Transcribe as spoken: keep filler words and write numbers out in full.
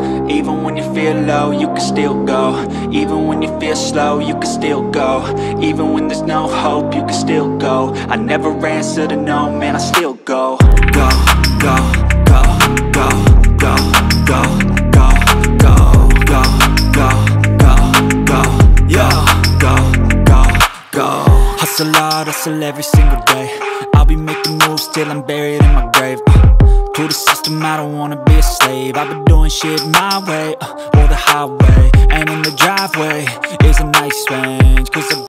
Even when you feel low, you can still go. Even when you feel slow, you can still go. Even when there's no hope, you can still go. I never answer to no, man, I still go. Go, go, go, go, go, go, go, go, go, go, go, go, yo, go, go, go. Hustle hard, hustle every single day. I'll be making moves till I'm buried in my grave. uh, To the system, I don't wanna be a slave. I've been doing shit my way, uh, or the highway. And in the driveway is a nice range, cause I